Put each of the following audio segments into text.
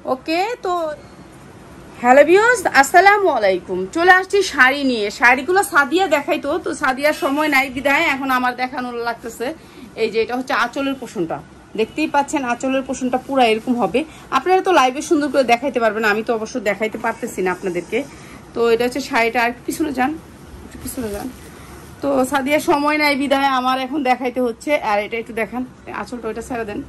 ওকে, তো hello viewers, আসসালামু আলাইকুম। চলে আসছি শাড়ি নিয়ে। শাড়িগুলো সাদিয়া দেখাইতো, তো সাদিয়ার সময় নাই বিদায় এখন আমার দেখানোর লাগতেছে। এই যে এটা হচ্ছে আঁচলের পোষণটা, দেখতেই পাচ্ছেন আঁচলের পোষণটা পুরো এরকম হবে। আপনারা তো লাইভে সুন্দর করে দেখাইতে পারবেন, আমি তো অবশ্য দেখাইতে পারতেছি না আপনাদেরকে। তো এটা হচ্ছে শাড়িটা, আর পিছনে যান, একটু পিছনে যান। তো সাদিয়ার সময় নাই বিদায় আমার এখন দেখাইতে হচ্ছে। আর এটা একটু দেখান আঁচলটা, ওইটা ছেড়ে দেন।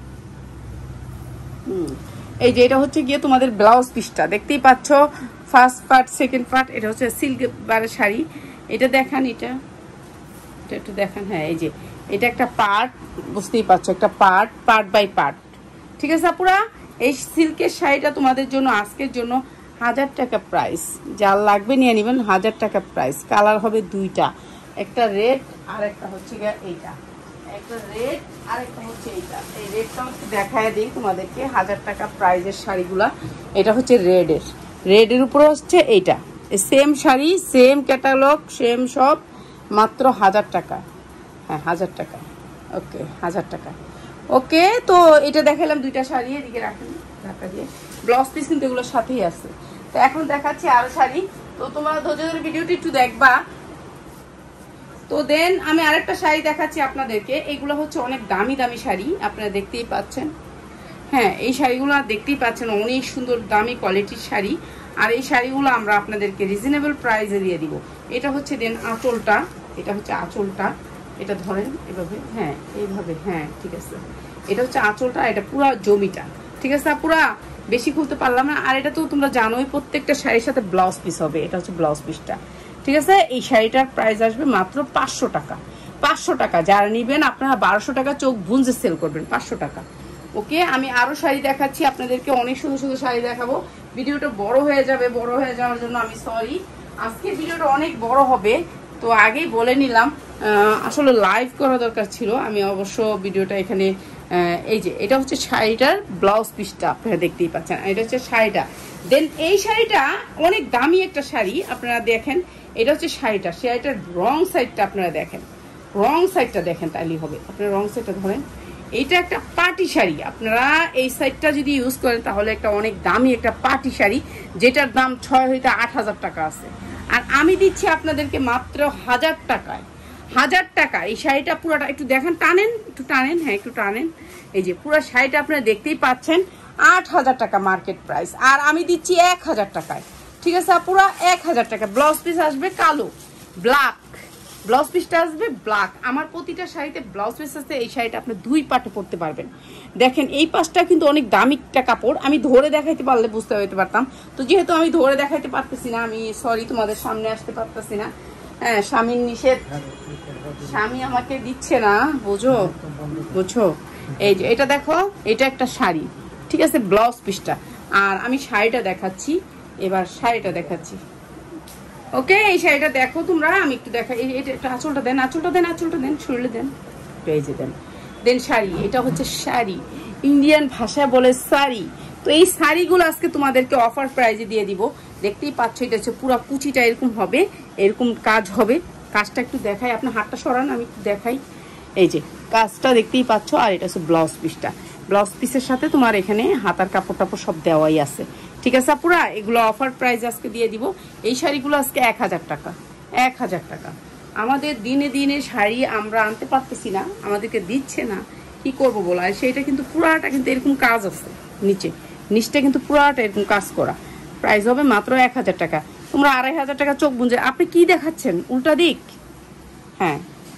এই যে এটা হচ্ছে গিয়ে তোমাদের ব্লাউজ পিসটা, দেখতেই পাচ্ছ ফার্স্ট পার্ট সেকেন্ড পার্ট। এটা হচ্ছে সিল্ক বারের শাড়ি। এটা দেখান, এটা একটু দেখান। হ্যাঁ, এই যে এটা একটা পার্ট, বুঝতেই পারছো একটা পার্ট, পার্ট বাই পার্ট। ঠিক আছে আপুরা, এই সিল্কের শাড়িটা তোমাদের জন্য আজকের জন্য 1000 টাকা প্রাইস। যার লাগবে নিয়ে নেবেন, 1000 টাকা প্রাইস। কালার হবে দুইটা, একটা রেড আর একটা হচ্ছে গিয়ে এইটা, একটা রেড আর একটা হচ্ছে এইটা। এই রেডটা হচ্ছে দেখায় দিই তোমাদেরকে, 1000 টাকা প্রাইজের শাড়িগুলা। এটা হচ্ছে রেডের উপরে হচ্ছে এইটা, same sari, same catalogue, same সব, মাত্র 1000 টাকা। হ্যাঁ 1000 টাকা, ওকে 1000 টাকা। ওকে, তো এটা দেখালাম দুইটা শাড়ি, এদিকে রাখেন ঢাকা দিয়ে। ব্লাউজ পিস কিন্তু এগুলোর সাথেই আছে। তো এখন দেখাচ্ছি আরো শাড়ি, তো তোমরা ধৈর্য ধরে ভিডিওটি একটু দেখবা। তো দেন আমি আরেকটা শাড়ি দেখাচ্ছি আপনাদেরকে। এগুলো হচ্ছে অনেক দামি দামি শাড়ি, আপনারা দেখতেই পাচ্ছেন। হ্যাঁ, এই শাড়িগুলো দেখতেই পাচ্ছেন, অনেক সুন্দর দামি কোয়ালিটির শাড়ি। আর এই শাড়িগুলো আমরা আপনাদেরকে রিজনেবল প্রাইসে দিয়ে দিব। এটা হচ্ছে দেন আঁচলটা, এটা হচ্ছে আঁচলটা, এটা ধরেন এভাবে, হ্যাঁ এইভাবে, হ্যাঁ ঠিক আছে। এটা হচ্ছে আঁচলটা, এটা পুরো জমিটা। ঠিক আছে, পুরা বেশি খুলতে পারলাম না। আর এটা তো তোমরা জানোই প্রত্যেকটা শাড়ির সাথে ব্লাউজ পিস হবে। এটা হচ্ছে ব্লাউজ পিসটা। ঠিক আছে, এই শাড়িটার প্রাইস আসবে মাত্র 500 টাকা। 500 টাকা যারা নিবেন আপনারা 1200 টাকা চোখ বুনজে সেল করবেন, 500 টাকা। ওকে, আমি আরো শাড়ি দেখাচ্ছি আপনাদেরকে, অনেক সুন্দর সুন্দর শাড়ি দেখাবো। ভিডিওটা বড় হয়ে যাবে, বড় হয়ে যাওয়ার জন্য আমি সরি। আজকে ভিডিওটা অনেক বড় হবে, তো আগেই বলে নিলাম। আসলে লাইভ করা দরকার ছিল, আমি অবশ্য ভিডিওটা এখানে। এই যে এটা হচ্ছে শাড়িটার ব্লাউজ পিসটা, আপনারা দেখতেই পাচ্ছেন। এটা হচ্ছে শাড়িটা। দেন এই শাড়িটা অনেক দামি একটা শাড়ি, আপনারা দেখেন। এটা হচ্ছে শাড়িটার রং সাইডটা আপনারা দেখেন, রং সাইডটা দেখেন, তাইলেই হবে। আপনারা রং সাইডটা ধরেন। এইটা একটা পার্টি শাড়ি, আপনারা এই সাইডটা যদি ইউজ করেন তাহলে একটা অনেক দামি একটা পার্টি শাড়ি, যেটার দাম 6 হইতে 8000 টাকা আছে। আর আমি দিচ্ছি আপনাদেরকে মাত্র 1000 টাকায়। 1000 টাকা এই শাড়িটা পুরোটা, একটু দেখেন, টানেন একটু টানেন, হ্যাঁ একটু টানেন। এই যে পুরো শাড়িটা আপনারা দেখতেই পাচ্ছেন, 8000 টাকা মার্কেট প্রাইস। আর আমি দিচ্ছি 1000 টাকায়। ঠিক আছে, পুরো 1000 টাকা। ব্লাউজ পিস আসবে কালো, ব্ল্যাক ব্লাউজ পিসটা আসবে ব্ল্যাক। আমার প্রতিটা শাড়িতে ব্লাউজ পিস আছে। এই শাড়িটা আপনি 2 পাটে পরতে পারবেন। দেখেন এই পাশটা কিন্তু অনেক দামি একটা কাপড়, আমি ধরে দেখাইতে পারলে বুঝতে হইতে পারতাম। তো যেহেতু আমি ধরে দেখাইতে পারতেছি না, আমি সরি তোমাদের সামনে আসতে পারতেছি না। হ্যাঁ, স্বামীর নিষেধ, স্বামী আমাকে দিচ্ছে না, বুঝো। এই যে এটা দেখো, এটা একটা শাড়ি। ঠিক আছে, ব্লাউজ পিসটা। আর আমি শাড়িটা দেখাচ্ছি, এবার শাড়িটা দেখাচ্ছি। ওকে, এই শাড়িটা দেখো তোমরা, আমি একটু দেখাই। এটা আঁচলটা দেন, আঁচলটা দেন, আঁচলটা দেন, শরীরে দেন, এই যে দেন। দেন শাড়ি, এটা হচ্ছে শাড়ি, ইন্ডিয়ান ভাষায় বলে শাড়ি। তো এই শাড়িগুলো আজকে তোমাদেরকে অফার প্রাইজে দিয়ে দিব। দেখতেই পাচ্ছ, এটা হচ্ছে পুরো কুচিটা এরকম হবে, এরকম কাজ হবে। কাজটা একটু দেখাই, আপনার হাতটা সরান, আমি একটু দেখাই। এই যে কাজটা দেখতেই পাচ্ছ। আর এটা হচ্ছে ব্লাউজ পিসটা। ব্লাউজ পিসের সাথে তোমার এখানে হাতার কাপড় টাপড় সব দেওয়াই আছে। ঠিক আছে আপুরা, এগুলো অফার প্রাইস আজকে দিয়ে দিব। এই শাড়িগুলো আজকে 1000 টাকা, 1000 টাকা। আমাদের দিনে দিনে শাড়ি আমরা আনতে পারতেছি না, আমাদেরকে দিচ্ছে না, কি করবো বলো। আর সেইটা কিন্তু পুরাটা কিন্তু এরকম কাজ আছে, নিচটা কিন্তু পুরাটা এরকম কাজ করা। প্রাইস হবে মাত্র 1000 টাকা। তোমরা 2500 টাকা চোখ বুঝে, আপনি কি দেখাচ্ছেন উল্টা দিক? হ্যাঁ,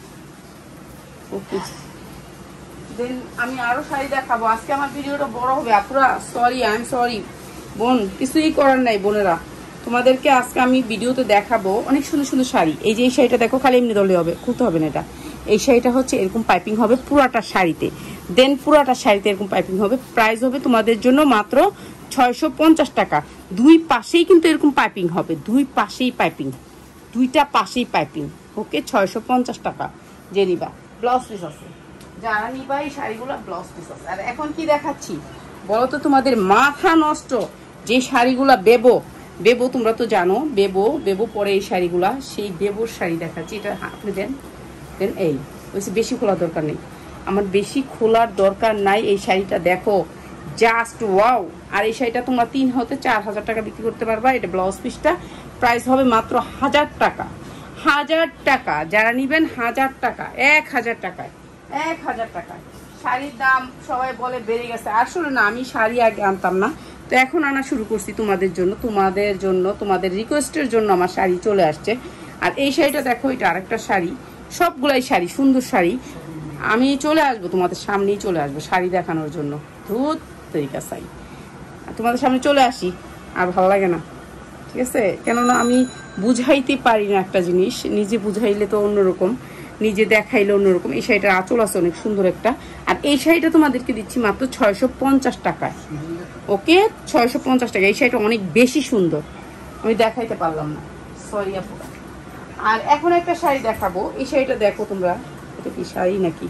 ওকে। দেন আমি আরো শাড়ি দেখাবো। আজকে আমার ভিডিওটা বড় হবে আপুরা, সরি, আই এম সরি বোন, কিছুই করার নাই বোনেরা। তোমাদেরকে আজকে আমি ভিডিওতে দেখাবো অনেক সুন্দর সুন্দর শাড়ি। এই যে এই শাড়িটা দেখো, খালি এমনি ধরলে হবে, খুলতে হবে না। এটা এই শাড়িটা হচ্ছে এরকম পাইপিং হবে পুরাটা শাড়িতে। দেন পুরাটা শাড়িতে এরকম পাইপিং হবে। প্রাইস হবে তোমাদের জন্য মাত্র 650 টাকা। 2 পাশেই কিন্তু এরকম পাইপিং হবে, 2 পাশেই পাইপিং, 2টা পাশেই পাইপিং। ওকে, 650 টাকা যে নিবা। ব্লাউজ পিস আছে, যারা নিবা এই শাড়িগুলো ব্লাউজ পিস আছে। আর এখন কি দেখাচ্ছি বলো তো, তোমাদের মাথা নষ্ট যে শাড়িগুলা বেবো, তোমরা তো জানো বেবো পরে এই শাড়িগুলা, সেই বেবোর শাড়ি দেখাচ্ছি। এটা আপনি দেন, এই বেশি খোলার দরকার নেই, আমার বেশি খোলার দরকার নাই। এই শাড়িটা দেখো, জাস্ট ওয়াও। আর এই শাড়িটা তোমরা 3 হতে 4,000 টাকা বিক্রি করতে পারবা। এটা ব্লাউজ পিসটা, প্রাইস হবে মাত্র 1000 টাকা। 1000 টাকা, যারা নিবেন 1000 টাকা, 1000 টাকায়, 1000 টাকায়। শাড়ির দাম সবাই বলে বেড়ে গেছে, আসলে না, আমি শাড়ি আগে আনতাম না, তো এখন আনা শুরু করছি তোমাদের জন্য, তোমাদের রিকোয়েস্টের জন্য আমার শাড়ি চলে আসছে। আর এই শাড়িটা দেখো, এটা আরেকটা শাড়ি, সবগুলাই শাড়ি, সুন্দর শাড়ি। আমি চলে আসবো তোমাদের সামনেই, চলে আসবো শাড়ি দেখানোর জন্য। ধুত তরিকা চাই, তোমাদের সামনে চলে আসি, আর ভালো লাগে না, ঠিক আছে? কেননা আমি বুঝাইতে পারি না একটা জিনিস, নিজে বুঝাইলে তো অন্যরকম, নিজে দেখাইলে অন্যরকম। এই শাড়িটার আঁচল আছে অনেক সুন্দর একটা। আর এই শাড়িটা তোমাদেরকে দিচ্ছি মাত্র 650 টাকায়। ওকে, 650 টাকা। এই শাড়িটা অনেক বেশি সুন্দর, আমি দেখাইতে পারলাম না, সরি আপু। আর এখন একটা শাড়ি দেখাবো, এই শাড়িটা দেখো তোমরা, এটা কি শাড়ি নাকি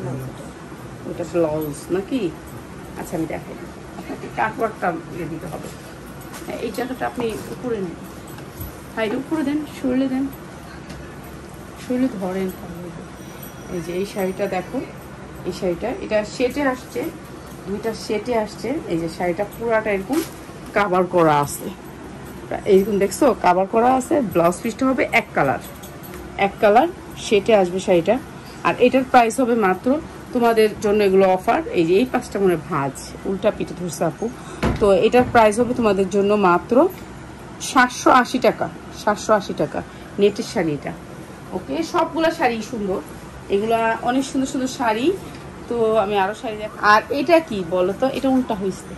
ওটা ব্লাউজ নাকি? আচ্ছা আমি দেখাই, আপনাকে কাটওয়ার্কটা দিতে হবে। এই জায়গাটা আপনি উপরে নেন, হাইড উপরে দেন, শরীরে দেন, শরীরে ধরেন। এই যে এই শাড়িটা দেখো, এই শাড়িটা, এটা সেটে আসছে, দুইটা সেটে আসছে। এই যে শাড়িটা পুরাটা এরকম কাভার করা আছে, এইরকম দেখছো কাভার করা আছে। ব্লাউজ পিসটা হবে এক কালার সেটে আসবে শাড়িটা। আর এটার প্রাইস হবে মাত্র তোমাদের জন্য, এগুলো অফার। এই যে এই 5টা মনে ভাঁজ উল্টা পিঠে ধরছে আপু, তো এটার প্রাইস হবে তোমাদের জন্য মাত্র 780 টাকা। 780 টাকা নেটের শাড়ি এটা। ওকে, সবগুলা শাড়ি সুন্দর, এগুলা অনেক সুন্দর সুন্দর শাড়ি। তো আমি আরো শাড়ি দেখ। আর এটা কি বলো তো, এটা উল্টা হয়েছে,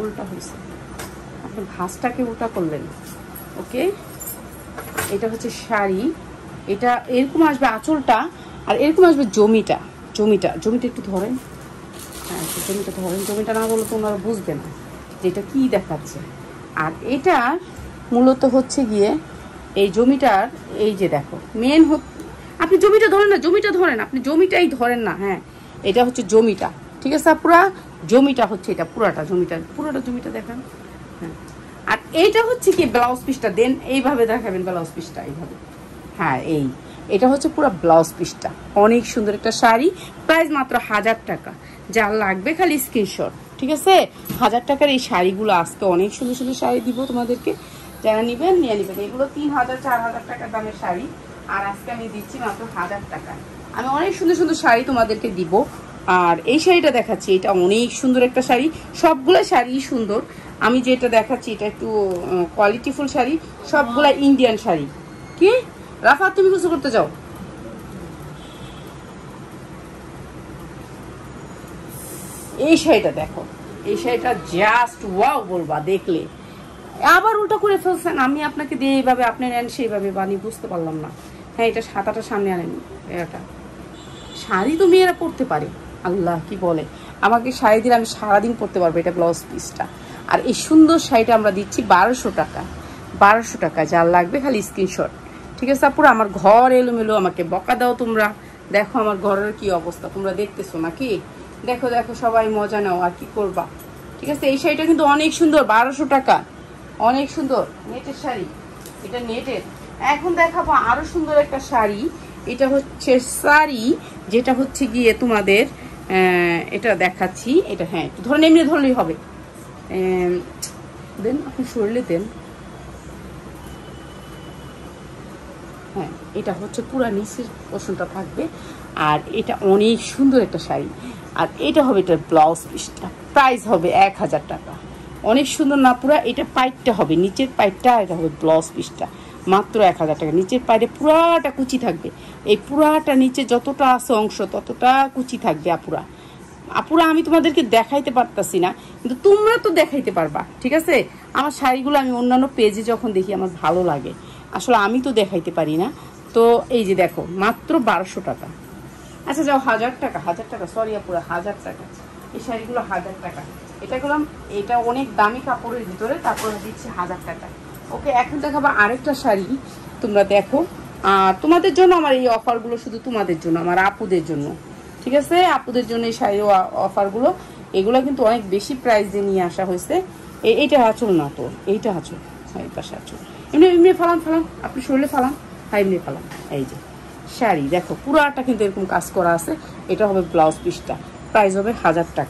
আপনি ভাঁজটাকে উল্টা করলেন। ওকে, এটা হচ্ছে শাড়ি, এটা এরকম আসবে আঁচলটা, আর এরকম আসবে জমিটা একটু ধরেন। হ্যাঁ, জমিটা ধরেন, জমিটা না বললে তোমরা বুঝবে না যে এটা কি দেখাচ্ছে। আর এটা মূলত হচ্ছে গিয়ে এই জমিটার, এই যে দেখো মেন, আপনি জমিটা ধরেন না, আপনি জমিটাই ধরেন না। হ্যাঁ, এটা হচ্ছে জমিটা, ঠিক আছে? পুরা জমিটা হচ্ছে এটা, পুরাটা জমিটা দেখেন। হ্যাঁ, আর এইটা হচ্ছে কি ব্লাউজ পিসটা, দেন এইভাবে দেখাবেন ব্লাউজ পিসটা এইভাবে। হ্যাঁ, এটা হচ্ছে পুরো ব্লাউজ পিসটা, অনেক সুন্দর একটা শাড়ি, প্রাইস মাত্র 1000 টাকা। যার লাগবে খালি স্ক্রিনশট, ঠিক আছে? 1000 টাকার এই শাড়িগুলো আজকে অনেক সুন্দর সুন্দর শাড়ি দিব তোমাদেরকে, যারা নিবেন নিয়ে নিবেন। এগুলো 3000 4000 টাকার দামের শাড়ি, আর আজকে আমি দিচ্ছি মাত্র 1000 টাকা। আমি অনেক সুন্দর সুন্দর শাড়ি তোমাদেরকে দিব। আর এই শাড়িটা দেখাচ্ছি, এটা অনেক সুন্দর একটা শাড়ি, সবগুলো শাড়ি সুন্দর। আমি যেটা দেখাচ্ছি এটা একটু কোয়ালিটিফুল শাড়ি, সবগুলা ইন্ডিয়ান শাড়ি। কি রাফা, তুমি কিছু করতে যাও? এই শাড়িটা দেখো, এই শাড়িটা জাস্ট ওয়াও বলবা দেখলে। আবার উল্টা করে ফেলছেন, আমি আপনাকে দিয়ে এইভাবে আপনি নেন সেইভাবে, বানি বুঝতে পারলাম না। হ্যাঁ, এটা সাদাটা সামনে আনেন। এটা শাড়ি তো মেয়েরা পরতে পারে, আল্লাহ কি বলে, আমাকে শাড়ি দিলে আমি সারাদিন পরতে পারবো। এটা ব্লাউজ পিসটা। আর এই সুন্দর শাড়িটা আমরা দিচ্ছি 1200 টাকা। 1200 টাকা, যার লাগবে খালি স্ক্রিনশট, ঠিক আছে? পুরো আমার ঘর এলোমেলো, আমাকে বকা দাও তোমরা। দেখো আমার ঘরের কি অবস্থা, তোমরা দেখতেছো নাকি? দেখো সবাই মজা নাও, আর কি করবা, ঠিক আছে? এই শাড়িটা কিন্তু অনেক সুন্দর, 1200 টাকা, অনেক সুন্দর নেটের শাড়ি, এটা নেটের। এখন দেখাবো আরো সুন্দর একটা শাড়ি, এটা হচ্ছে শাড়ি, যেটা হচ্ছে গিয়ে তোমাদের এটা দেখাচ্ছি। এটা হ্যাঁ, ধরেন এমনি ধরলেই হবে, দেন আপনি শরীরে দেন। হ্যাঁ, এটা হচ্ছে পুরা নিচের পোর্শনটা থাকবে, আর এটা অনেক সুন্দর একটা শাড়ি। আর এটা হবে এটার ব্লাউজ পিসটা, প্রাইস হবে 1000 টাকা। অনেক সুন্দর না পুরা? এটা পাইটটা হবে, নিচের পাইটটা, এটা হবে ব্লাউজ পিসটা, মাত্র 1000 টাকা। নিচের পাইটে পুরাটা কুচি থাকবে, এই পুরাটা নিচে যতটা আছে অংশ ততটা কুচি থাকবে। আপুরা আমি তোমাদেরকে দেখাইতে পারতাছি না, কিন্তু তোমরা তো দেখাইতে পারবা, ঠিক আছে? আমার শাড়িগুলো আমি অন্যান্য পেজে যখন দেখি আমার ভালো লাগে, আসলে আমি তো দেখাইতে পারি না। তো এই যে দেখো, মাত্র 1200 টাকা। আচ্ছা যাও, 1000 টাকা, সরি আপুরা, 1000 টাকা। এই শাড়িগুলো 1000 টাকা। এটা করলাম, এটা অনেক দামি কাপড়ের ভিতরে, তারপরে দিচ্ছি 1000 টাকা। ওকে, এখন দেখাবো আরেকটা শাড়ি, তোমরা দেখো। আর তোমাদের জন্য আমার এই অফারগুলো শুধু তোমাদের জন্য, আমার আপুদের জন্য, ঠিক আছে? আপুদের জন্য এই শাড়ির অফারগুলো, এগুলো কিন্তু অনেক বেশি প্রাইস দিয়ে নিয়ে আসা হয়েছে। এইটা আঁচল না তো, এইটা আঁচল, এই পাশে আঁচল, এমনি ফালান, আপনি শরীরে ফালান, হ্যাঁ এমনি ফালান। এই যে শাড়ি দেখো, পুরাটা কিন্তু এরকম কাজ করা আছে। এটা হবে ব্লাউজ পিসটা, প্রাইস হবে 1000 টাকা।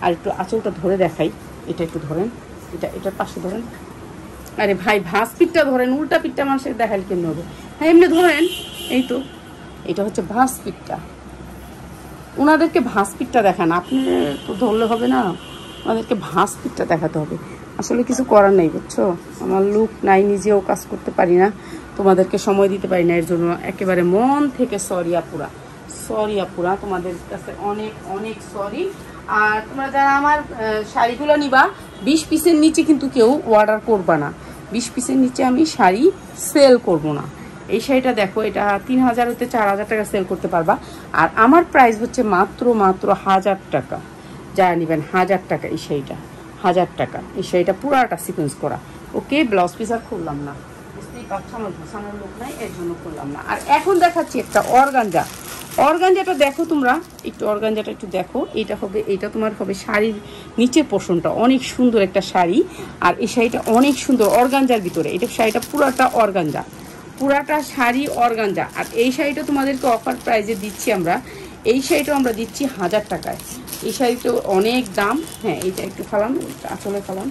আর একটু আঁচলটা ধরে দেখাই, এটা একটু ধরেন, এটার পাশে ধরেন। আরে ভাই ভাঁজ পিঠটা ধরেন, উল্টা পিঠটা মানুষের দেখালে কেমন হবে? হ্যাঁ এমনি ধরেন, এই তো এটা হচ্ছে ভাঁজ পিঠটা। ওনাদেরকে ভাঁজ পিঠটা দেখান, আপনি তো ধরলে হবে না, ওনাদেরকে ভাঁজ পিঠটা দেখাতে হবে। আসলে কিছু করার নেই বুঝছো, আমার লুক নাই, নিজেও কাজ করতে পারি না, তোমাদেরকে সময় দিতে পারি না, এর জন্য একেবারে মন থেকে সরি আপুরা, তোমাদের কাছে অনেক অনেক সরি। আর তোমরা যারা আমার শাড়িগুলো নিবা 20 পিসের নিচে কিন্তু কেউ অর্ডার করবা না, 20 পিসের নিচে আমি শাড়ি সেল করব না। এই শাড়িটা দেখো, এটা 3000 হতে 4000 টাকা সেল করতে পারবা। আর আমার প্রাইস হচ্ছে মাত্র 1000 টাকা। যারা নেবেন 1000 টাকা, এই শাড়িটা 1000 টাকা। এই শাড়িটা পুরাটা সিকোয়েন্স করা। ওকে, ব্লাউজ পিস আর খুললাম না, বুঝতেই পারছো আমার ঘোষানোর লোক নাই, এর জন্য খুললাম না। আর এখন দেখাচ্ছি একটা অর্গানজাটা দেখো তোমরা একটু, অর্গানজাটা একটু দেখো। এটা তোমার হবে শাড়ির নিচের পোর্শনটা, অনেক সুন্দর একটা শাড়ি। আর এই শাড়িটা অনেক সুন্দর অর্গানজার ভিতরে, এটা শাড়িটা পুরাটা অর্গানজা, পুরাটা শাড়ি অর্গানজা। আর এই শাড়িটা তোমাদেরকে অফার প্রাইজে দিচ্ছি আমরা, এই শাড়িটা আমরা দিচ্ছি 1000 টাকায়। এই শাড়িটা অনেক দাম। হ্যাঁ এইটা একটু ফালাম, আসলে ফালাম,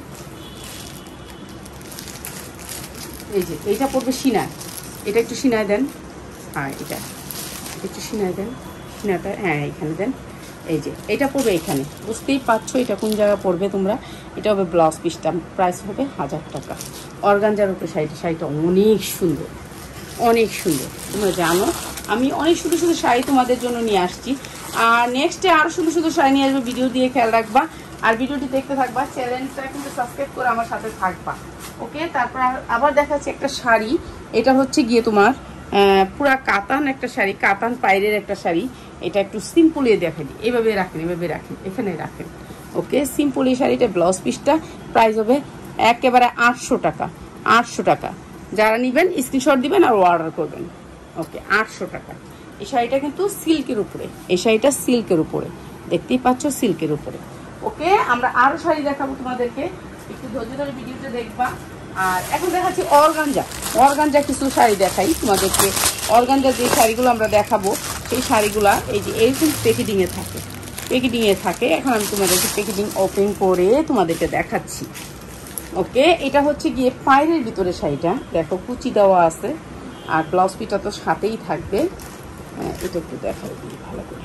এই যে এইটা পড়বে সিনায়, এটা একটু সিনায় দেন। হ্যাঁ এটা একটু সিনায় দেন, সিনাটা হ্যাঁ এইখানে দেন। এই যে এটা পড়বে এখানে, বুঝতেই পারছো এটা কোন জায়গা পড়বে তোমরা। এটা হবে ব্লাউজ পিসটা, প্রাইস হবে 1000 টাকা। অর্গানজার উপরে শাড়িটা অনেক সুন্দর, অনেক সুন্দর। তোমরা জানো আমি অনেক সুন্দর সুন্দর শাড়ি তোমাদের জন্য নিয়ে আসছি। আর নেক্সটে আরও সুন্দর সুন্দর শাড়ি নিয়ে আসবো, ভিডিও দিয়ে খেয়াল রাখবা। আর ভিডিওটি দেখতে থাকবা, চ্যানেলটা কিন্তু সাবস্ক্রাইব করে আমার সাথে থাকবা। ওকে, তারপর আবার দেখাচ্ছি একটা শাড়ি। এটা হচ্ছে গিয়ে তোমার পুরা কাতান একটা শাড়ি, কাতান পাইরের একটা শাড়ি। এটা একটু সিম্পলি দেখেন, এভাবে রাখেন, এখানে রাখেন। ওকে, সিম্পল এই শাড়িটা ব্লাউজ পিসটা প্রাইস হবে একেবারে 800 টাকা। 800 টাকা। যারা নেবেন স্ক্রিনশট দিবেন আর অর্ডার করবেন। ওকে, 800 টাকা। এই শাড়িটা কিন্তু সিল্কের উপরে, এই শাড়িটা সিল্কের উপরে, দেখতেই পাচ্ছ সিল্কের উপরে। ওকে, আমরা আরো শাড়ি দেখাবো তোমাদেরকে, একটু ধৈর্য ধরে ভিডিওটা দেখবা। আর এখন দেখাচ্ছি অর্গানজা কিছু শাড়ি দেখাই তোমাদেরকে। অর্গানজা যে শাড়িগুলো আমরা দেখাবো, সেই শাড়িগুলা এই যে এরকম প্যাকেটিংয়ে থাকে। এখন আমি তোমাদেরকে প্যাকেটিং ওপেন করে তোমাদেরকে দেখাচ্ছি। ওকে, এটা হচ্ছে গিয়ে পাইরের ভিতরে শাড়িটা, দেখো কুচি দেওয়া আছে। আর ব্লাউজ পিসটা তো সাথেই থাকবে। এটা একটু দেখাই দিই ভালো করে।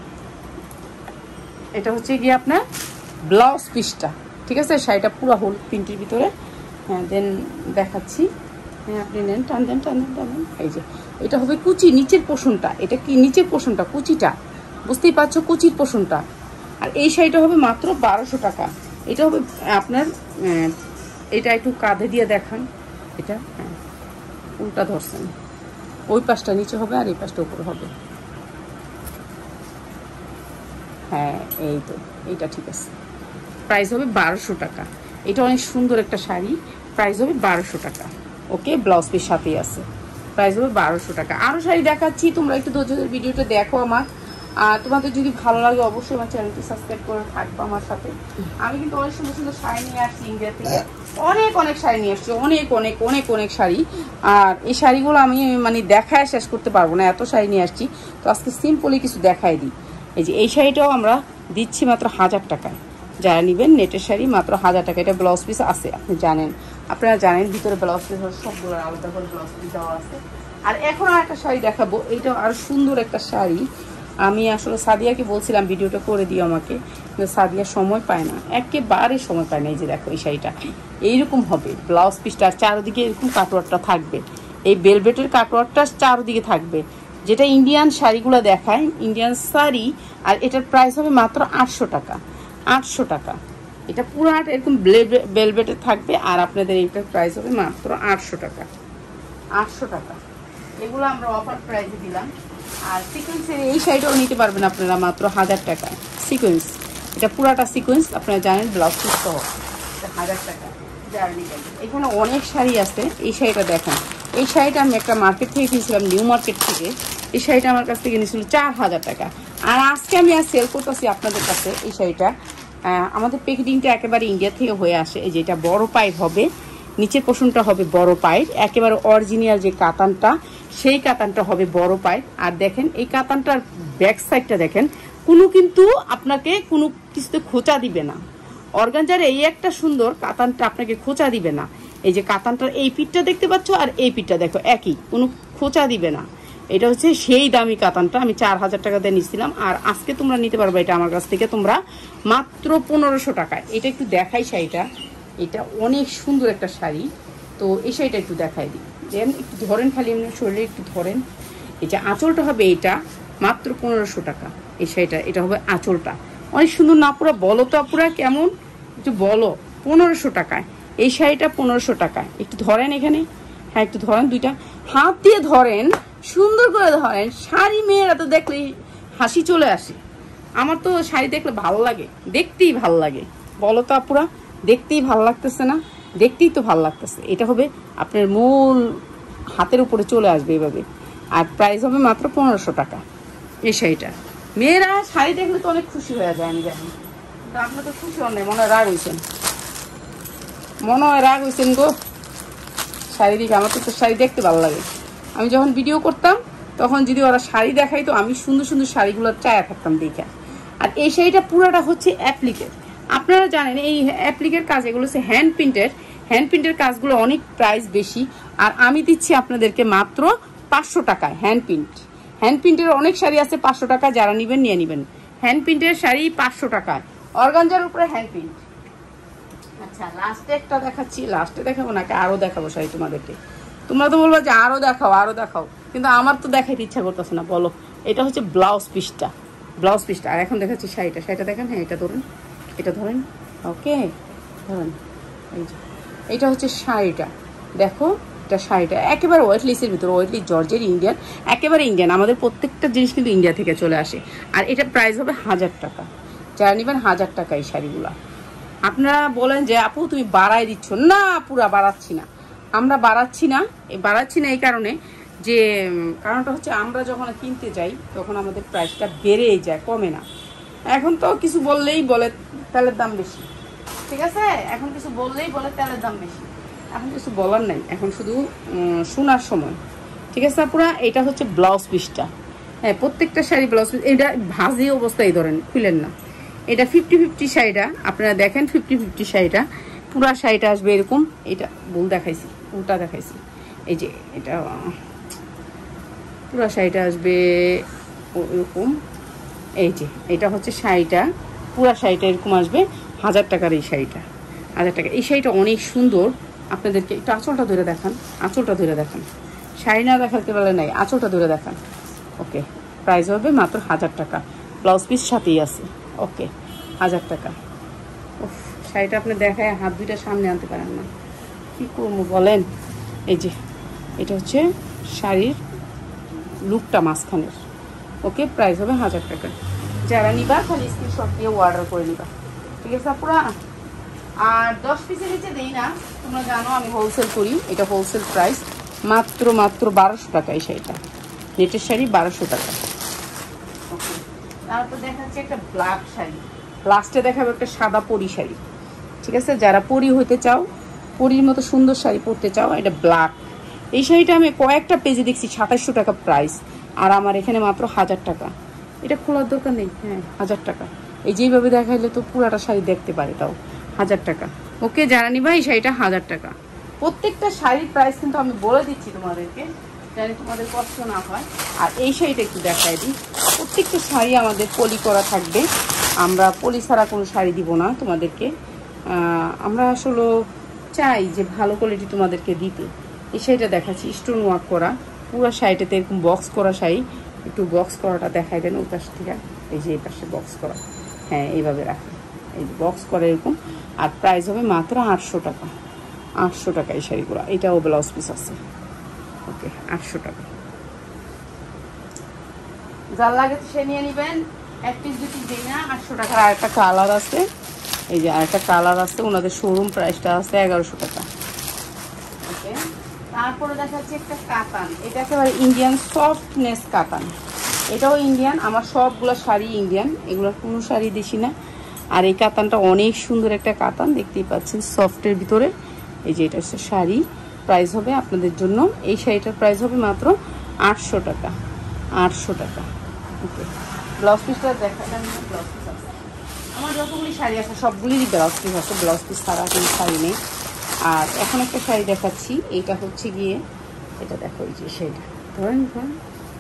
এটা হচ্ছে গিয়ে আপনার ব্লাউজ পিসটা, ঠিক আছে। শাড়িটা পুরো হোল প্রিন্টের ভিতরে। হ্যাঁ দেন দেখাচ্ছি। হ্যাঁ আপনি নেন, টান দেন। এই যে এটা হবে কুচি, নিচের পোর্শনটা। এটা কি নিচের পোর্শনটা, কুচিটা, বুঝতেই পারছো, কুচির পোর্শনটা। আর এই শাড়িটা হবে মাত্র 1200 টাকা। এটা হবে আপনার এটা একটু কাঁধে দিয়ে দেখান। এটা হ্যাঁ উল্টা ধরছেন, ওই পাশটা নিচে হবে আর এই পাশটা উপরে হবে। হ্যাঁ এই তো, এইটা ঠিক আছে। প্রাইস হবে 1200 টাকা। এটা অনেক সুন্দর একটা শাড়ি, প্রাইস হবে 1200 টাকা। ওকে, ব্লাউজ পিস সাথেই আছে, প্রাইস হবে 1200 টাকা। আরও শাড়ি দেখাচ্ছি, তোমরা একটু ধৈর্য ভিডিওটা দেখো আমার। আর তোমাদের যদি ভালো লাগে অবশ্যই আমার চ্যানেলটি সাবস্ক্রাইব করে থাকবো আমার সাথে। আমি কিন্তু অনেক সুন্দর সুন্দর শাড়ি নিয়ে আসছি ইন্ডিয়া থেকে, অনেক শাড়ি নিয়ে আসছি, অনেক শাড়ি। আর এই শাড়িগুলো আমি মানে দেখায় শেষ করতে পারবো না, এত শাড়ি নিয়ে আসছি। তো আজকে সিম্পলি কিছু দেখাই দিই। এই যে এই শাড়িটাও আমরা দিচ্ছি মাত্র 1000 টাকায়। যারা নেবেন নেটের শাড়ি মাত্র 1000 টাকা। এটা ব্লাউজ পিস আছে, আপনারা জানেন ভিতরে ব্লাউজ পিস সবগুলো আলাদা করে ব্লাউজ পিস দেওয়া আছে। আর এখন আর একটা শাড়ি দেখাবো, এইটাও আর সুন্দর একটা শাড়ি। আমি আসলে সাদিয়াকে বলছিলাম ভিডিওটা করে দিও আমাকে, কিন্তু সাদিয়া সময় পায় না, একেবারে সময় পায় না। এই যে দেখো এই শাড়িটা এইরকম হবে, ব্লাউজ পিসটা চারদিকে এরকম কাটওয়ার্কটা থাকবে, এই বেলভেটের কাটওয়ার্কটা চারদিকে থাকবে, যেটা ইন্ডিয়ান শাড়িগুলো দেখায়, ইন্ডিয়ান শাড়ি। আর এটার প্রাইস হবে মাত্র 800 টাকা। 800 টাকা। এটা পুরাটা এরকম বেলভেটে থাকবে। আর আপনাদের এইটার প্রাইস হবে মাত্র 800 টাকা। 800 টাকা। এগুলো আমরা অফার প্রাইসে দিলাম। আর সিকোয়েন্সের এই শাড়িটাও নিতে পারবেন আপনারা মাত্র 1000 টাকা। সিকোয়েন্স, এটা পুরাটা সিকোয়েন্স, আপনারা জানেন ব্লাউজ পিস সহ, এটা 1000 টাকা। এখানে অনেক শাড়ি আছে। এই শাড়িটা দেখেন, এই শাড়িটা আমি একটা মার্কেট থেকে কিনেছিলাম, নিউ মার্কেট থেকে। এই শাড়িটা আমার কাছ থেকে নিয়েছিল 4000 টাকা। আর আজকে আমি সেল করতেছি আপনাদের কাছে এই শাড়িটা। আমাদের প্যাকেটিংটা একেবারে ইন্ডিয়া থেকে হয়ে আসে। এই যে এটা বড় পাইপ হবে, নিচের পোর্শনটা হবে বড় পাইপ, একেবারে অরিজিনাল যে কাতানটা, সেই কাতানটা হবে বড় পাইপ। আর দেখেন এই কাতানটার ব্যাক সাইডটা দেখেন কোনো কিন্তু আপনাকে কোনো কিছুতে খোঁচা দিবে না। অর্গানজার এই একটা সুন্দর কাতানটা আপনাকে খোঁচা দিবে না। এই যে কাতানটার এই পিঠটা দেখতে পাচ্ছ আর এই পিঠটা দেখো একই, কোনো খোঁচা দিবে না। এটা হচ্ছে সেই দামি কাতানটা, আমি 4000 টাকা দিয়ে নিচ্ছিলাম। আর আজকে তোমরা নিতে পারবে এটা আমার কাছ থেকে তোমরা মাত্র 1500 টাকায়। এটা একটু দেখাই শাড়িটা, এটা অনেক সুন্দর একটা শাড়ি। তো এই শাড়িটা একটু দেখাই দিই, দেন একটু ধরেন, খালি এমনি শরীরে একটু ধরেন। এই যে আঁচলটা হবে এটা মাত্র 1500 টাকা। এই শাড়িটা এটা হবে আঁচলটা, অনেক সুন্দর না পুরা? বলো তো আপুরা কেমন, একটু বলো। 1500 টাকায় এই শাড়িটা, 1500 টাকায়। একটু ধরেন এখানে, হ্যাঁ একটু ধরেন, দুইটা হাত দিয়ে ধরেন, সুন্দর করে ধরেন। শাড়ি মেয়েরা তো দেখলে হাসি চলে আসে। আমার তো শাড়ি দেখলে ভালো লাগে, দেখতেই ভালো লাগে। বলো তো আপুরা, দেখতেই ভালো লাগতেছে না? দেখতেই তো ভালো লাগতেছে। এটা হবে আপনার মূল হাতের উপরে চলে আসবে এভাবে। আর প্রাইস হবে মাত্র 1500 টাকা এই শাড়িটা। মেয়েরা শাড়ি দেখলে তো অনেক খুশি হয়ে যায়, আমি জানি। কিন্তু আপনার তো খুশি হন নাই, মনে হয় রাগ হয়েছেন, মনে হয় রাগ হয়েছেন গো শাড়ি দিকে। আমার তো শাড়ি দেখতে ভালো লাগে। আমি যখন ভিডিও করতাম তখন যদি ওরা শাড়ি দেখাই তো আমি সুন্দর সুন্দর শাড়িগুলো চায়া থাকতাম দেখে। আর এই শাড়িটা পুরোটা হচ্ছে অ্যাপ্লিকের। আপনারা জানেন এই অ্যাপ্লিকের কাজ, এগুলো হচ্ছে হ্যান্ড প্রিন্টের। হ্যান্ড প্রিন্টের কাজগুলো অনেক প্রাইস বেশি। আর আমি দিচ্ছি আপনাদেরকে মাত্র 500 টাকায় হ্যান্ড প্রিন্ট। হ্যান্ড প্রিন্টের অনেক শাড়ি আছে 500 টাকা, যারা নেবেন নিয়ে নেবেন। হ্যান্ড প্রিন্টের শাড়ি 500 টাকায়, অর্গানজার উপরে হ্যান্ড প্রিন্ট। আচ্ছা লাস্টে একটা দেখাচ্ছি, লাস্টে দেখাবো নাকি আরও দেখাবো শাড়ি তোমাদেরকে? তোমরা তো বলবো যে আরও দেখাও আরও দেখাও, কিন্তু আমার তো দেখাইতে ইচ্ছা করতেছে না। বলো, এটা হচ্ছে ব্লাউজ পিসটা, ব্লাউজ পিসটা। আর এখন দেখাচ্ছি শাড়িটা, শাড়িটা দেখেন, হ্যাঁ এটা ধরেন, এটা ধরেন, ওকে ধরেন। এই যে এটা হচ্ছে শাড়িটা, দেখো এটা শাড়িটা একেবারে ওয়েটলিসের ভিতরে, ওয়েটলিস জর্জের, ইন্ডিয়ান, একেবারে ইন্ডিয়ান। আমাদের প্রত্যেকটা জিনিস কিন্তু ইন্ডিয়া থেকে চলে আসে। আর এটা প্রাইস হবে 1000 টাকা, যারা নেবেন 1000 টাকা এই শাড়িগুলা। আপনারা বলেন যে আপু তুমি বাড়াই দিচ্ছ, না পুরা বাড়াচ্ছি না, আমরা বাড়াচ্ছি না। বাড়াচ্ছি না এই কারণে যে, কারণটা হচ্ছে আমরা যখন কিনতে যাই তখন আমাদের প্রাইসটা বেড়েই যায়, কমে না। এখন তো কিছু বললেই বলে তেলের দাম বেশি, ঠিক আছে? এখন কিছু বললেই বলে তেলের দাম বেশি, এখন কিছু বলার নাই, এখন শুধু শোনার সময়, ঠিক আছে পুরা? এটা হচ্ছে ব্লাউজ পিসটা, হ্যাঁ প্রত্যেকটা শাড়ি ব্লাউজ পিস। এটা ভাজি অবস্থায় ধরেন, খুলেন না। এটা 50-50 শাড়িটা আপনারা দেখেন, 50-50 শাড়িটা, পুরা শাড়িটা আসবে এরকম। এটা ভুল দেখাইছি, উল্টা দেখাইছি। এই যে এটা পুরা শাড়িটা আসবে এরকম। এই যে এটা হচ্ছে শাড়িটা, পুরা শাড়িটা এরকম আসবে 1000 টাকার এই শাড়িটা, 1000 টাকা। এই শাড়িটা অনেক সুন্দর, আপনাদেরকে একটু আঁচলটা ধরে দেখান, আঁচলটা ধরে দেখান। শাড়ি না দেখাতে পারলে নাই, আঁচলটা ধরে দেখান। ওকে, প্রাইস হবে মাত্র 1000 টাকা, ব্লাউজ পিস সাথেই আছে। ওকে 1000 টাকা। উফ, শাড়িটা আপনি দেখায় হাত দুইটা সামনে আনতে পারেন না, কি করবো বলেন? এই যে এটা হচ্ছে শাড়ির লুকটা মাঝখানের। ওকে, প্রাইস হবে 1000 টাকা। যারা নিবা খালি স্ক্রিনশট দিয়ে অর্ডার করে নিবা, ঠিক আছে পুরা? আর 10 পিসের নিচে দেই না, তোমরা জানো আমি হোলসেল করি। এটা হোলসেল প্রাইস মাত্র 1200 টাকা এই শাড়িটা, নেটের শাড়ি 1200 টাকা। ওকে, তারপর দেখাচ্ছে একটা ব্ল্যাক শাড়ি, লাস্টে দেখাবো একটা সাদা পরি শাড়ি, ঠিক আছে? যারা পরি হইতে চাও, পরির মতো সুন্দর শাড়ি পরতে চাও, এটা ব্ল্যাক। এই শাড়িটা আমি কয়েকটা পেজে দেখছি 2700 টাকা প্রাইস, আর আমার এখানে মাত্র 1000 টাকা। এটা খোলার দরকার নেই, হ্যাঁ 1000 টাকা। এই যেভাবে দেখাইলে তো পুরাটা শাড়ি দেখতে পারে, তাও 1000 টাকা। ওকে, যারা নিবা এই শাড়িটা 1000 টাকা। প্রত্যেকটা শাড়ির প্রাইস কিন্তু আমি বলে দিচ্ছি তোমাদেরকে, যাতে তোমাদের কষ্ট না হয়। আর এই শাড়িটা একটু দেখাই দিই, প্রত্যেকটা শাড়ি আমাদের পলি করা থাকবে, আমরা পলি ছাড়া কোনো শাড়ি দিব না তোমাদেরকে। আমরা আসলে চাই যে ভালো কোয়ালিটি তোমাদেরকে দিতে। এই শাড়িটা দেখাচ্ছি স্টোন ওয়ার্ক করা, পুরো শাড়িটাতে এরকম বক্স করা শাড়ি। একটু বক্স করাটা দেখাই দেন ওই পাশ থেকে, এই যে এই পাশে বক্স করা, হ্যাঁ এইভাবে রাখেন, এই বক্স করা এরকম। আর প্রাইস হবে মাত্র 800 টাকা, 800 টাকা এই শাড়িগুলো। এটাও ব্লাউজ পিস আছে, ওকে 800 টাকা। যার লাগে সে নিয়ে নেবেন, এক পিস 2 পিস দিই না, 800 টাকার। আর একটা কালার আছে, এই যে আরেকটা কালার আছে, ওনাদের শোরুম প্রাইসটা আছে 1100 টাকা। ওকে, তারপরে দেখাচ্ছি একটা কাতান, এটা একেবারে ইন্ডিয়ান সফটনেস কাতান, এটাও ইন্ডিয়ান। আমার সবগুলো শাড়ি ইন্ডিয়ান, এগুলোর কোনো শাড়ি দেশি না। আর এই কাতানটা অনেক সুন্দর একটা কাতান, দেখতেই পাচ্ছেন সফটের ভিতরে। এই যে এটা হচ্ছে শাড়ি, প্রাইস হবে আপনাদের জন্য, এই শাড়িটার প্রাইস হবে মাত্র 800 টাকা, 800 টাকা। ওকে, ব্লাউজ পিসটা দেখালাম না, ব্লাউজ পিস আছে আমার যতগুলি শাড়ি আছে সবগুলিরই ব্লাউজ পিস আছে, ব্লাউজ পিস ছাড়া কোনো শাড়ি নেই। আর এখন একটা শাড়ি দেখাচ্ছি, এইটা হচ্ছে গিয়ে এটা দেখো, এই যে শাড়িটা ধরেন ধরেন,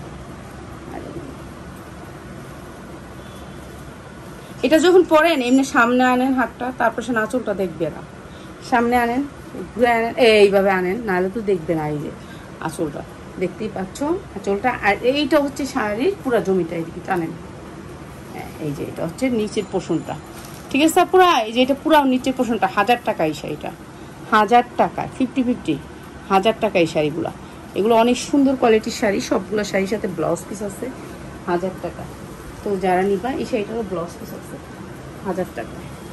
এটা যখন পরেন এমনি সামনে আনেন হাতটা, তারপর সে আঁচলটা দেখবে না, সামনে আনেন ঘুরে আনেন এইভাবে আনেন, নাহলে তো দেখবে না। এই যে আঁচলটা দেখতেই পাচ্ছ, আঁচলটা। আর এইটা হচ্ছে শাড়ির পুরা জমিটা, এইদিকে টানেন, এই যে এটা হচ্ছে নিচের পোষণটা, ঠিক আছে পুরা, এই যে এটা পুরা নিচের পোষণটা। 1000 টাকা এই শাড়িটা, 1000 টাকা, 50-50, 1000 টাকা এই শাড়িগুলো। এগুলো অনেক সুন্দর কোয়ালিটির শাড়ি, সবগুলো শাড়ির সাথে ব্লাউজ পিস আছে, 1000 টাকা। তো যারা নিবা এই শাড়িটারও ব্লাউজ পিস আছে 1000 টাকা।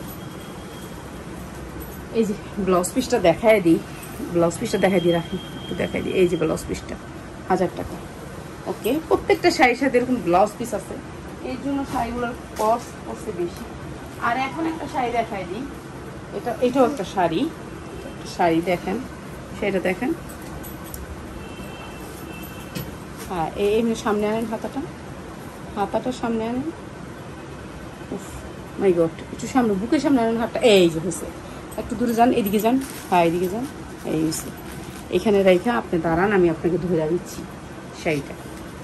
এই যে ব্লাউজ পিসটা দেখায় দিই, ব্লাউজ পিসটা দেখাই দিই, রাখি একটু দেখাই দিই। এই যে ব্লাউজ পিসটা 1000 টাকা। ওকে, প্রত্যেকটা শাড়ির সাথে এরকম ব্লাউজ পিস আছে, এর জন্য শাড়িগুলোর কস্ট করছে বেশি। আর এখন একটা শাড়ি দেখাই দিই, এটাও একটা শাড়ি, শাড়ি দেখেন, সেটা দেখেন। হ্যাঁ, এমনি সামনে আনেন হাতাটা, হাতাটা সামনে আনেন, উফ মাই গড, একটু সামনে বুকের সামনে আনেন হাতটা, এই যে হয়েছে। একটু দূরে যান, এদিকে যান, হ্যাঁ এদিকে যান, এই হয়েছে। এখানে রেখে আপনি দাঁড়ান, আমি আপনাকে ধরে দিচ্ছি শাড়িটা,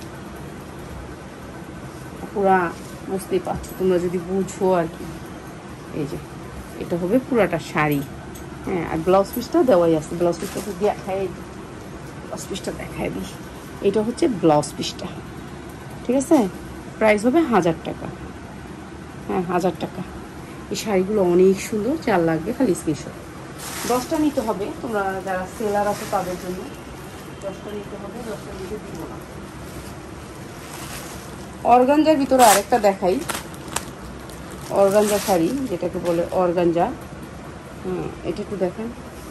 পুরা বুঝতেই পারছো তোমরা যদি বুঝো আর কি। এই যে এটা হবে পুরাটা শাড়ি, হ্যাঁ। আর ব্লাউজ পিসটাও দেওয়াই আছে, ব্লাউজ পিসটা তো দেখাই দিই, ব্লাউজ পিসটা দেখাই দিই। এটা হচ্ছে ব্লাউজ পিসটা, ঠিক আছে। প্রাইস হবে 1000 টাকা, হ্যাঁ 1000 টাকা। এই শাড়িগুলো অনেক সুন্দর, 4 লাগবে খালি স্ক্রিনশট। 10টা নিতে হবে, তোমরা যারা সেলার আছে তাদের জন্য 10টা নিতে হবে, 10টা নিতে দিব না। অর্গানজার ভিতরে আরেকটা দেখাই, অর্গানজা শাড়ি যেটাকে বলে অর্গানজা, হ্যাঁ এটা একটু দেখেন।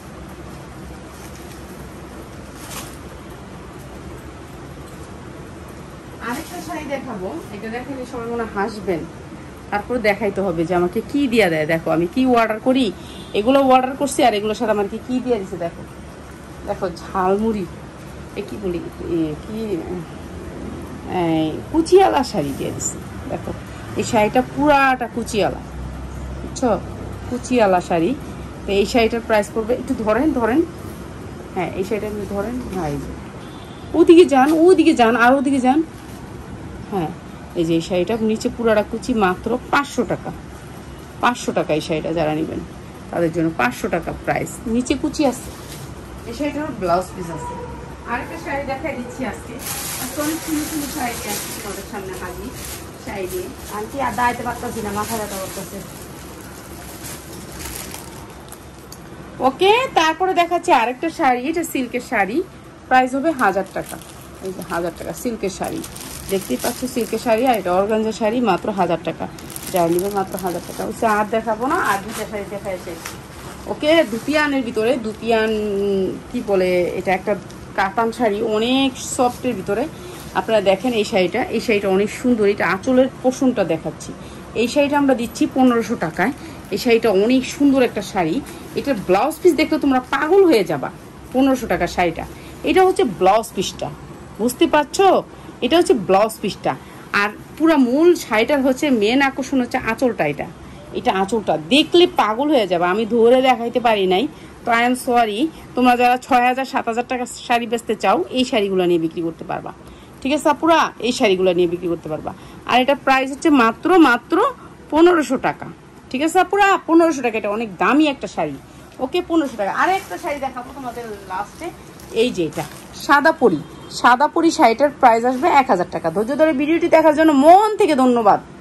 আরেকটা শাড়ি দেখাবো, এটা দেখালে সবাই মনে হাসবেন, তারপরে দেখাইতে হবে যে আমাকে কি দিয়া দেয়। দেখো আমি কি অর্ডার করি, এগুলো অর্ডার করছি, আর এগুলোর সাথে আমাকে কি দিয়ে দিছে দেখো, দেখো ঝালমুড়ি, এ কি বলি, কি কুচিয়ালা শাড়ি দিয়ে দিছে। দেখো এই শাড়িটা পুরাটা কুচিয়ালা, বুঝছো, কুচিয়ালা শাড়ি। তো এই শাড়িটার প্রাইস পড়বে, একটু ধরেন ধরেন, হ্যাঁ এই শাড়িটা একটু ধরেন, হ্যাঁ ওদিকে যান, ওদিকে যান, আর ওদিকে যান, হ্যাঁ এই যে এই শাড়িটা নিচে পুরাটা কুচি, মাত্র 500 টাকা, 500 টাকা এই শাড়িটা। যারা নেবেন তাদের জন্য 500 টাকা প্রাইস, নিচে কুচি আছে। এই শাড়িটার ব্লাউজ পিস আছে। আরেকটা শাড়ি দেখাই দিচ্ছি আজকে, অনেক সুন্দর সুন্দর শাড়ি আছে তোমাদের সামনে হাজির। শাড়ি দিয়ে আনটি আর দাঁড়াইতে পারতেছি না, মাথা ব্যথা করতেছে। ওকে, তারপরে দেখাচ্ছি আরেকটা শাড়ি, এটা সিল্কের শাড়ি, প্রাইস হবে 1000 টাকা। এই যে 1000 টাকা সিল্কের শাড়ি, দেখতেই পাচ্ছ সিল্কের শাড়ি। আর এটা অর্গানজা শাড়ি, মাত্র 1000 টাকা। যা নেবে মাত্র 1000 টাকা। ওই আর দেখাবো না, আর দুইটা শাড়ি দেখাইছে। ওকে, দুপিয়ানের ভিতরে, দুপিয়ান কি বলে, এটা একটা কাতান শাড়ি, অনেক সফটের ভিতরে। আপনারা দেখেন এই শাড়িটা, এই শাড়িটা অনেক সুন্দর। এটা আঁচলের পোষণটা দেখাচ্ছি। এই শাড়িটা আমরা দিচ্ছি 1500 টাকায়। এই শাড়িটা অনেক সুন্দর একটা শাড়ি। এটার ব্লাউজ পিস দেখলে তোমরা পাগল হয়ে যাবা। 1500 টাকার শাড়িটা, এটা হচ্ছে ব্লাউজ পিসটা, বুঝতে পারছো, এটা হচ্ছে ব্লাউজ পিসটা। আর পুরা মূল শাড়িটার হচ্ছে মেন আকর্ষণ হচ্ছে আঁচলটা। এটা আঁচলটা দেখলে পাগল হয়ে যাবে। আমি ধরে দেখাইতে পারি নাই, তো আই এম সরি। তোমরা যারা 6000-7000 টাকা শাড়ি বেচতে চাও, এই শাড়িগুলো নিয়ে বিক্রি করতে পারবা, ঠিক আছে আপুরা, এই শাড়িগুলো নিয়ে বিক্রি করতে পারবা। আর এটা প্রাইস হচ্ছে মাত্র 1500 টাকা, ঠিক আছে আপুরা, 1500 টাকা। এটা অনেক দামি একটা শাড়ি। ওকে, 1500 টাকা। আর একটা শাড়ি দেখাবো তোমাদের লাস্টে, এই যে এটা সাদা পরি শাড়িটার প্রাইস আসবে 1000 টাকা। ধৈর্য ধরে ভিডিওটি দেখার জন্য মন থেকে ধন্যবাদ।